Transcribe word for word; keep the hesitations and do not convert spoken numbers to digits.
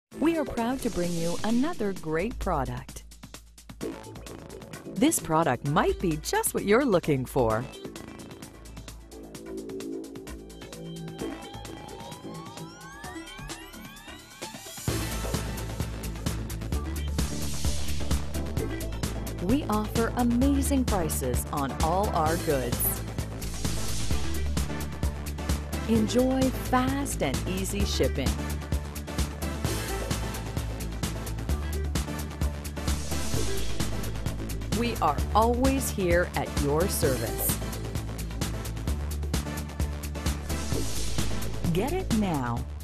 We are proud to bring you another great product. This product might be just what you're looking for. We offer amazing prices on all our goods. Enjoy fast and easy shipping. We are always here at your service. Get it now.